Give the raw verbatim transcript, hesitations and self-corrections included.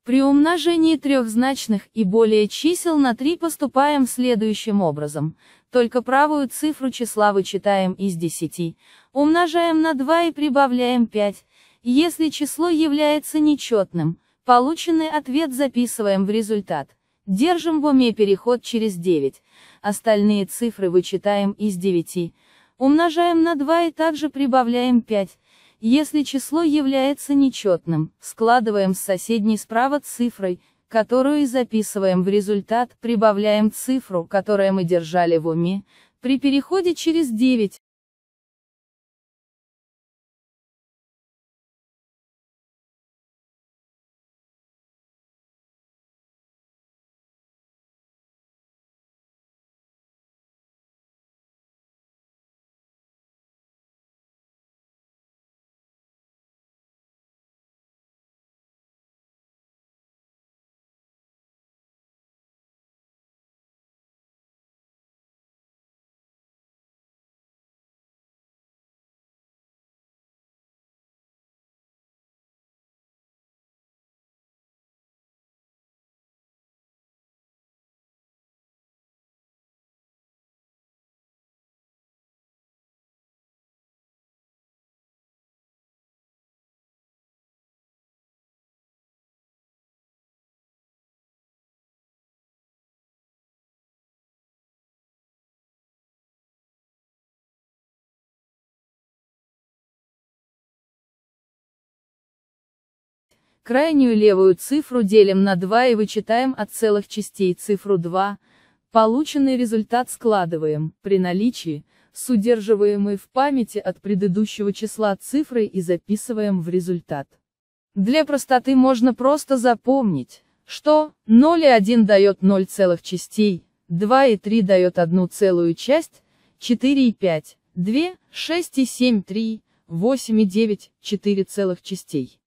При умножении трехзначных и более чисел на три поступаем следующим образом. Только правую цифру числа вычитаем из десяти, умножаем на два и прибавляем пять. Если число является нечетным, полученный ответ записываем в результат. Держим в уме переход через девять. Остальные цифры вычитаем из девяти, умножаем на два и также прибавляем пять. Если число является нечетным, складываем с соседней справа цифрой, которую и записываем в результат, прибавляем цифру, которую мы держали в уме, при переходе через девять. Крайнюю левую цифру делим на два и вычитаем от целых частей цифру два. Полученный результат складываем, при наличии, с удерживаемой в памяти от предыдущего числа цифрой и записываем в результат. Для простоты можно просто запомнить, что ноль и один дает ноль целых частей, два и три дает одну целую часть, четыре и пять, два, шесть и семь, три, восемь и девять, четыре целых частей.